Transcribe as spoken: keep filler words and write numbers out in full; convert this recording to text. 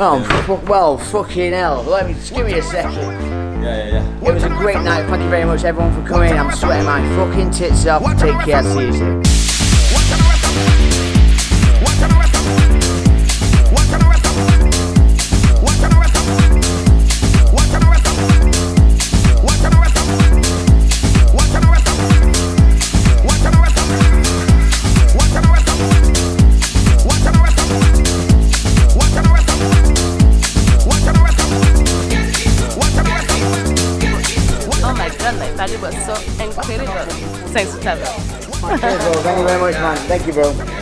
Oh, yeah. fu well, fucking hell. Let me, just give me a second. Yeah, yeah, yeah. It was a great night. Thank you very much, everyone, for coming. I'm sweating my fucking tits off. Take care. See you soon. That was so incredible. Thanks for coming. Thank you very much, man. Thank you, bro.